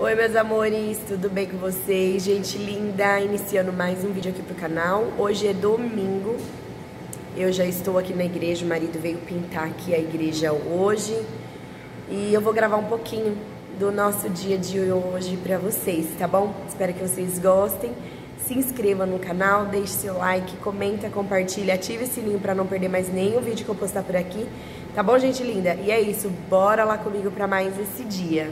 Oi, meus amores, tudo bem com vocês? Gente linda, iniciando mais um vídeo aqui pro canal. Hoje é domingo, eu já estou aqui na igreja, o marido veio pintar aqui a igreja hoje. E eu vou gravar um pouquinho do nosso dia de hoje pra vocês, tá bom? Espero que vocês gostem. Se inscreva no canal, deixe seu like, comenta, compartilha, ative o sininho pra não perder mais nenhum vídeo que eu postar por aqui. Tá bom, gente linda? E é isso, bora lá comigo pra mais esse dia.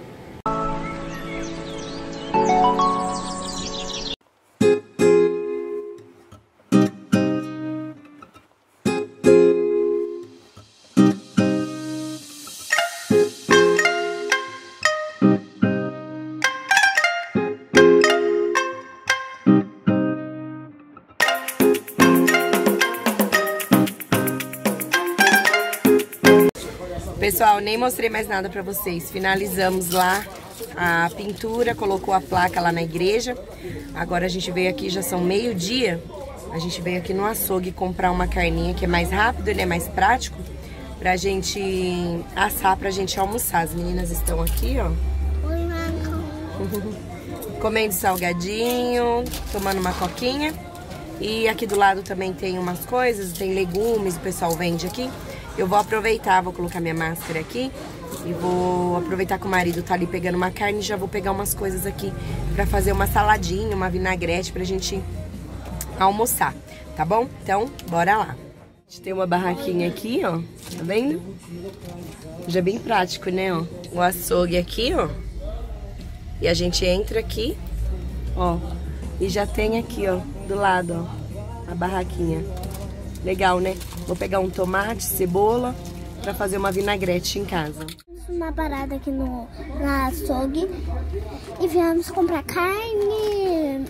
Pessoal, nem mostrei mais nada pra vocês. Finalizamos lá a pintura, colocou a placa lá na igreja. Agora a gente veio aqui, já são meio-dia. A gente veio aqui no açougue comprar uma carninha que é mais rápido, ele é mais prático, pra gente assar, pra gente almoçar. As meninas estão aqui, ó. Comendo salgadinho, tomando uma coquinha. E aqui do lado também tem umas coisas, tem legumes, o pessoal vende aqui. Eu vou aproveitar, vou colocar minha máscara aqui e vou aproveitar que o marido tá ali pegando uma carne e já vou pegar umas coisas aqui pra fazer uma saladinha, uma vinagrete pra gente almoçar, tá bom? Então, bora lá. A gente tem uma barraquinha aqui, ó, tá vendo? Já é bem prático, né, ó? O açougue aqui, ó. E a gente entra aqui, ó, e já tem aqui, ó, do lado, ó, a barraquinha. Legal, né? Vou pegar um tomate, cebola, pra fazer uma vinagrete em casa. Uma parada aqui na açougue e viemos comprar carne,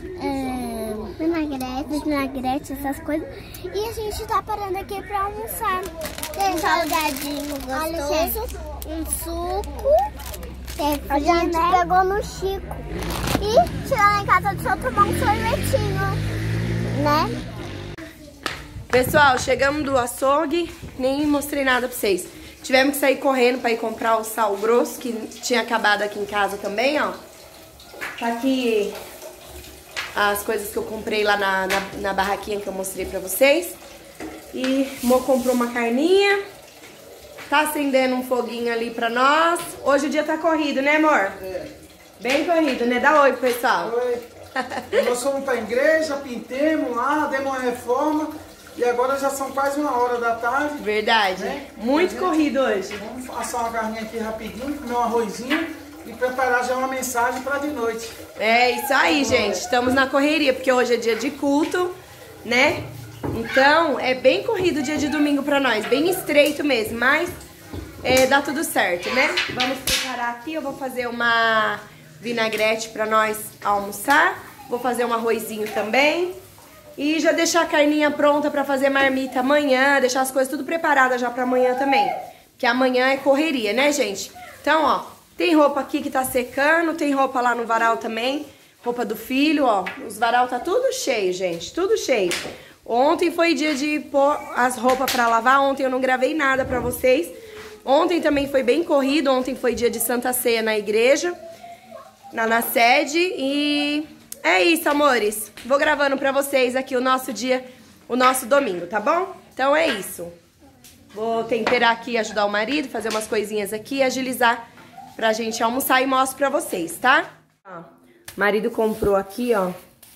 vinagrete, essas coisas. E a gente tá parando aqui pra almoçar. Tem um salgadinho gostoso, um suco. A gente pegou no Chico. E chegar lá em casa só tomar um sorvetinho, né? Pessoal, chegamos do açougue, nem mostrei nada pra vocês. Tivemos que sair correndo pra ir comprar o sal grosso, que tinha acabado aqui em casa também, ó. Tá aqui as coisas que eu comprei lá na barraquinha que eu mostrei pra vocês. E Mo comprou uma carninha, tá acendendo um foguinho ali pra nós. Hoje o dia tá corrido, né, amor? É. Bem corrido, né? Dá oi, pessoal. Oi. Nós fomos pra igreja, pintemos lá, demos uma reforma. E agora já são quase 1h da tarde. Verdade. Né? Muito corrido hoje. Vamos assar uma carninha aqui rapidinho, comer um arrozinho e preparar já uma mensagem para de noite. É isso aí, gente. Estamos na correria, porque hoje é dia de culto, né? Então, é bem corrido o dia de domingo pra nós. Bem estreito mesmo, mas dá tudo certo, né? Vamos preparar aqui. Eu vou fazer uma vinagrete pra nós almoçar. Vou fazer um arrozinho também. E já deixar a carninha pronta pra fazer marmita amanhã, deixar as coisas tudo preparadas já pra amanhã também. Porque amanhã é correria, né, gente? Então, ó, tem roupa aqui que tá secando, tem roupa lá no varal também, roupa do filho, ó. Os varal tá tudo cheio, gente, tudo cheio. Ontem foi dia de pôr as roupas pra lavar, ontem eu não gravei nada pra vocês. Ontem também foi bem corrido, ontem foi dia de Santa Ceia na igreja, na sede e... É isso, amores. Vou gravando pra vocês aqui o nosso dia, o nosso domingo, tá bom? Então é isso. Vou temperar aqui, ajudar o marido, fazer umas coisinhas aqui, agilizar pra gente almoçar e mostro pra vocês, tá? Ó, marido comprou aqui, ó,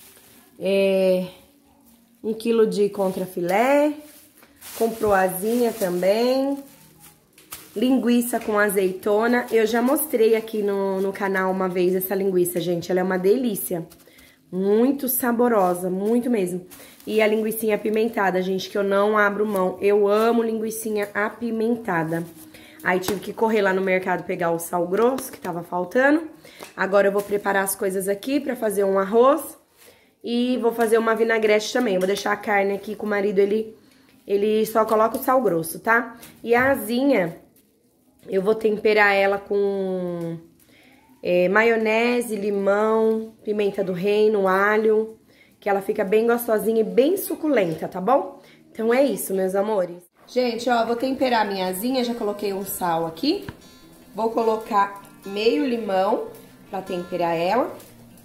1 quilo de contrafilé, comprou asinha também, linguiça com azeitona. Eu já mostrei aqui no canal uma vez essa linguiça, gente, ela é uma delícia. Muito saborosa, muito mesmo. E a linguicinha apimentada, gente, que eu não abro mão. Eu amo linguicinha apimentada. Aí tive que correr lá no mercado pegar o sal grosso que tava faltando. Agora eu vou preparar as coisas aqui pra fazer um arroz. E vou fazer uma vinagrete também. Eu vou deixar a carne aqui com o marido, ele só coloca o sal grosso, tá? E a asinha, eu vou temperar ela com... maionese, limão, pimenta do reino, alho, que ela fica bem gostosinha e bem suculenta, tá bom? Então é isso, meus amores. Gente, ó, vou temperar minha asinha, já coloquei um sal aqui. Vou colocar meio limão pra temperar ela.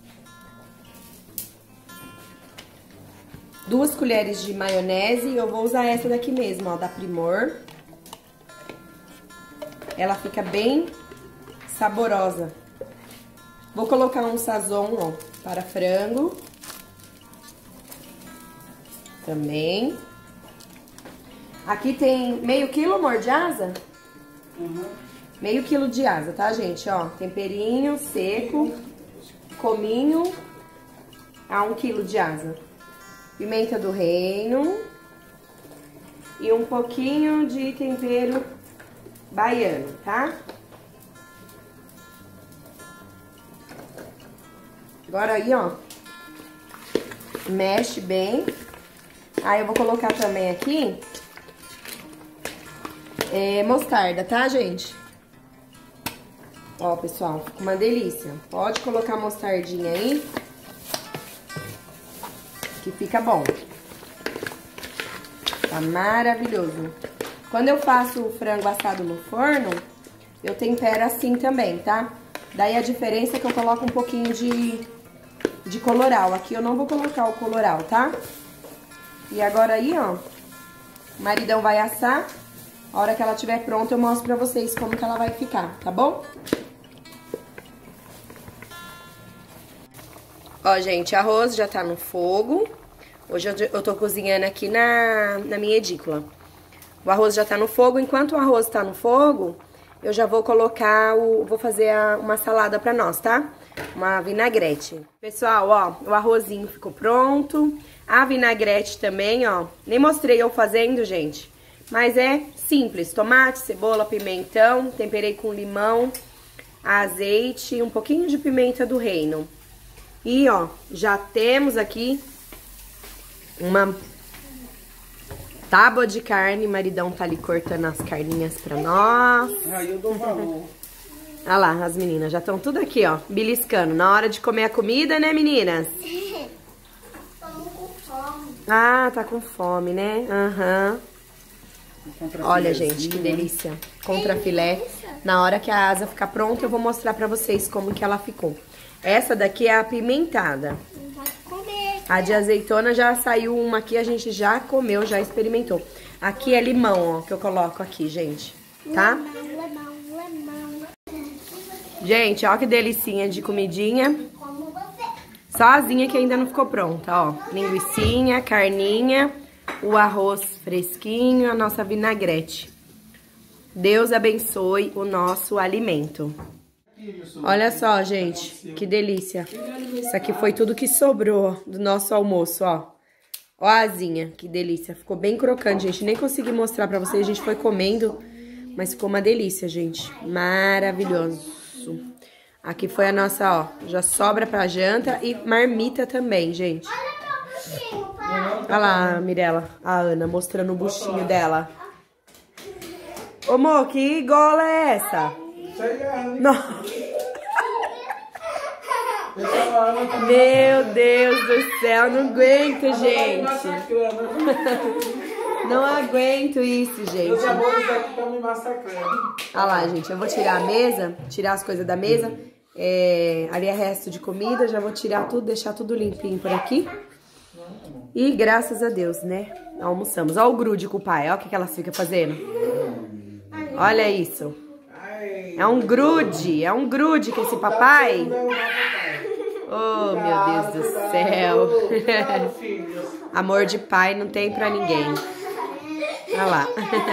2 colheres de maionese, eu vou usar essa daqui mesmo, ó, da Primor. Ela fica bem saborosa. Vou colocar um sazon, ó, para frango. Também. Aqui tem meio quilo, amor, de asa? Meio quilo de asa, tá, gente? Ó, temperinho seco, cominho a 1 quilo de asa. Pimenta do reino e um pouquinho de tempero baiano, tá? Agora aí, ó, mexe bem. Aí eu vou colocar também aqui mostarda, tá, gente? Ó, pessoal, fica uma delícia. Pode colocar mostardinha aí, que fica bom. Tá maravilhoso. Quando eu faço o frango assado no forno, eu tempero assim também, tá? Daí a diferença é que eu coloco um pouquinho de coloral. Aqui eu não vou colocar o coloral, tá? E agora aí, ó, o maridão vai assar. A hora que ela estiver pronta, eu mostro pra vocês como que ela vai ficar, tá bom? Ó, gente, arroz já tá no fogo. Hoje eu tô cozinhando aqui na minha edícula. O arroz já tá no fogo. Enquanto o arroz tá no fogo, eu já vou colocar vou fazer uma salada pra nós, tá? Uma vinagrete. Pessoal, ó, o arrozinho ficou pronto. A vinagrete também, ó. Nem mostrei eu fazendo, gente. Mas é simples. Tomate, cebola, pimentão. Temperei com limão, azeite, um pouquinho de pimenta do reino. E, ó, já temos aqui uma tábua de carne. Maridão tá ali cortando as carninhas pra nós. Aí eu dou valor. Olha lá, as meninas já estão tudo aqui, ó, beliscando. Na hora de comer a comida, né, meninas? Estamos com fome. Ah, tá com fome, né? Aham. Olha, gente, que delícia. Contrafilé. Na hora que a asa ficar pronta, eu vou mostrar pra vocês como que ela ficou. Essa daqui é a apimentada. A de azeitona já saiu uma aqui, a gente já comeu, já experimentou. Aqui é limão, ó, que eu coloco aqui, gente, tá? Limão. Gente, ó que delicinha de comidinha. Só a asinha que ainda não ficou pronta, ó. Linguicinha, carninha, o arroz fresquinho, a nossa vinagrete. Deus abençoe o nosso alimento. Olha só, gente, que delícia. Isso aqui foi tudo que sobrou do nosso almoço, ó. Ó a asinha, que delícia. Ficou bem crocante, gente. Nem consegui mostrar pra vocês, a gente foi comendo, mas ficou uma delícia, gente. Maravilhoso. Aqui foi a nossa, ó, já sobra pra janta e marmita também, gente. Olha lá, Mirella, a Ana mostrando o buchinho dela. Ô, amor, que gola é essa? Não. Meu Deus do céu, não aguento, gente. Não aguento isso, gente. Meus amores aqui estão me massacrando. Olha lá, gente, eu vou tirar a mesa, tirar as coisas da mesa. Ali é resto de comida, já vou tirar tudo, deixar tudo limpinho por aqui. E graças a Deus, né, almoçamos. Olha o grude com o pai, olha o que elas ficam fazendo. Olha isso. É um grude que esse papai... Oh, meu Deus do céu. Amor de pai não tem pra ninguém. Olha lá.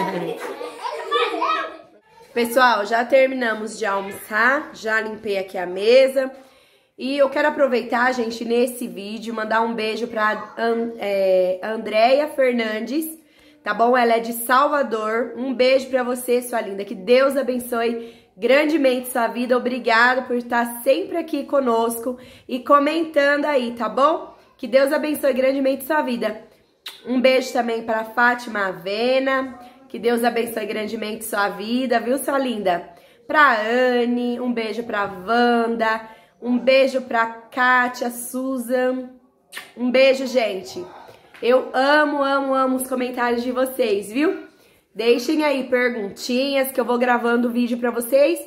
Pessoal, já terminamos de almoçar, já limpei aqui a mesa. E eu quero aproveitar, gente, nesse vídeo, mandar um beijo pra Andréia Fernandes, tá bom? Ela é de Salvador. Um beijo pra você, sua linda. Que Deus abençoe grandemente sua vida. Obrigado por estar sempre aqui conosco e comentando aí, tá bom? Que Deus abençoe grandemente sua vida. Um beijo também pra Fátima Avena. Que Deus abençoe grandemente sua vida, viu, sua linda? Pra Anne, um beijo pra Wanda, um beijo pra Kátia, Susan. Um beijo, gente. Eu amo os comentários de vocês, viu? Deixem aí perguntinhas que eu vou gravando o vídeo pra vocês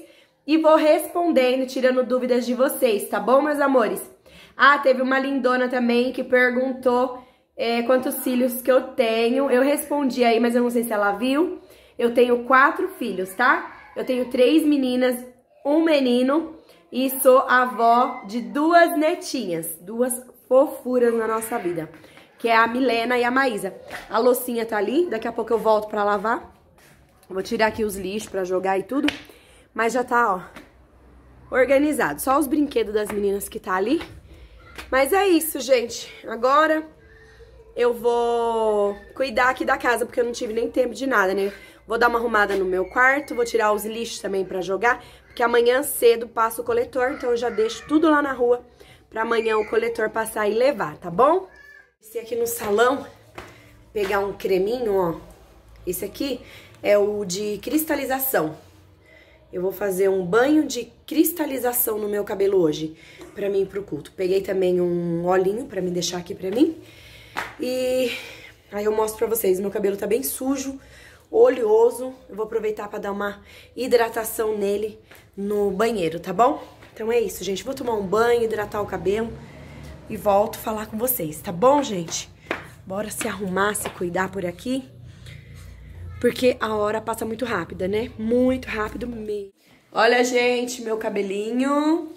e vou respondendo, tirando dúvidas de vocês, tá bom, meus amores? Ah, teve uma lindona também que perguntou quantos cílios que eu tenho. Eu respondi aí, mas eu não sei se ela viu. Eu tenho 4 filhos, tá? Eu tenho 3 meninas, 1 menino e sou avó de 2 netinhas, 2 fofuras na nossa vida, que é a Milena e a Maísa. A loucinha tá ali, daqui a pouco eu volto pra lavar. Vou tirar aqui os lixos pra jogar e tudo, mas já tá, ó, organizado. Só os brinquedos das meninas que tá ali. Mas é isso, gente. Agora eu vou cuidar aqui da casa, porque eu não tive nem tempo de nada, né? Vou dar uma arrumada no meu quarto, vou tirar os lixos também pra jogar, porque amanhã cedo passa o coletor, então eu já deixo tudo lá na rua pra amanhã o coletor passar e levar, tá bom? Esse aqui no salão, pegar um creminho, ó. Esse aqui é o de cristalização. Eu vou fazer um banho de cristalização no meu cabelo hoje, pra mim ir pro culto. Peguei também um olhinho pra me deixar aqui pra mim. E aí eu mostro pra vocês, meu cabelo tá bem sujo, oleoso. Eu vou aproveitar pra dar uma hidratação nele no banheiro, tá bom? Então é isso, gente. Vou tomar um banho, hidratar o cabelo e volto falar com vocês, tá bom, gente? Bora se arrumar, se cuidar por aqui, porque a hora passa muito rápida, né? Muito rápido mesmo. Olha, gente, meu cabelinho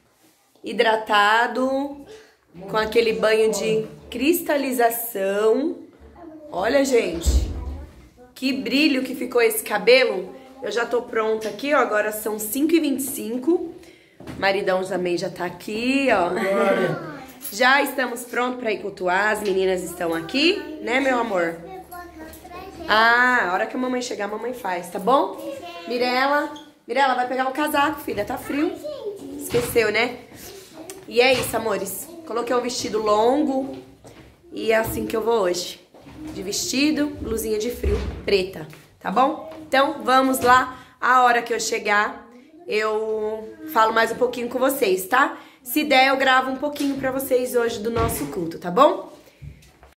hidratado, com aquele banho de cristalização. Olha, gente, que brilho que ficou esse cabelo. Eu já tô pronta aqui, ó, agora são 5h25. Maridão também já tá aqui, ó. Já estamos prontos pra ir cultuar, as meninas estão aqui, né, meu amor? Ah, a hora que a mamãe chegar, a mamãe faz, tá bom? Mirella, vai pegar o casaco, filha, tá frio. Esqueceu, né? E é isso, amores. Coloquei um vestido longo e é assim que eu vou hoje. De vestido, blusinha de frio, preta, tá bom? Então, vamos lá. A hora que eu chegar, eu falo mais um pouquinho com vocês, tá? Se der, eu gravo um pouquinho pra vocês hoje do nosso culto, tá bom?